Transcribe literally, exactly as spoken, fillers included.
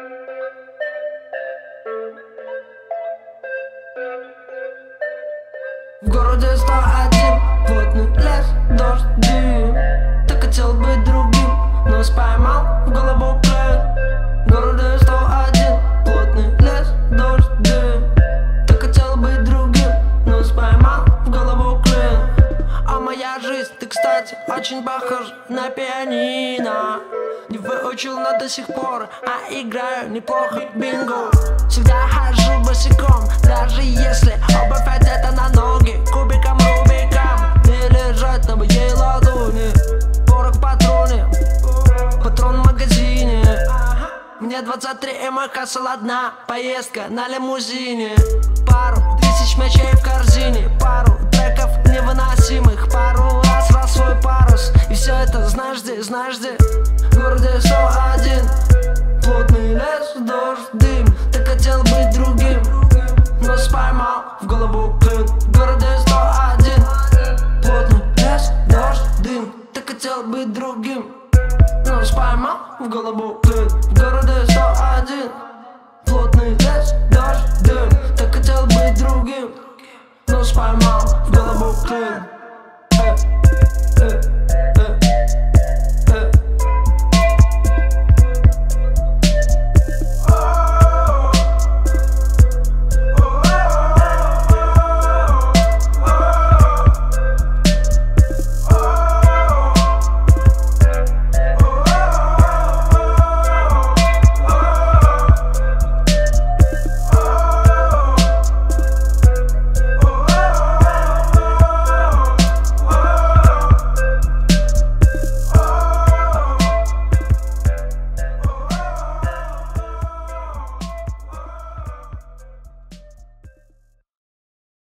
В городе сто один, плотный лес, дождь, дым. Ты хотел быть другим, но поймал в голову клин. В городе сто один, плотный лес, дождь, дым. Ты хотел быть другим, но поймал в голову клин. А моя жизнь, ты, кстати, очень похож на пианино. Не выучил, но до сих пор, а играю неплохо бинго. Всегда хожу босиком, даже если обувь одета на ноги. Кубиком, рубиком не лежать на моей ладони. Порох в патроне, патрон в магазине. Мне двадцать три и мой хасл одна поездка на лимузине. Пару тысяч мячей в корзине, пару треков невыносимых, пару раз раз свой парус. И все это знаешь где, знаешь где? В городе сто один, плотный лес, дождь, дым. Ты хотел быть другим, но поймал в голову клин. В городе сто один, плотный лес, дождь, дым. Ты хотел быть другим, но поймал в голову клин. В городе сто один, плотный лес, дождь, дым. Ты хотел быть другим, но поймал в голову клин. Э, э.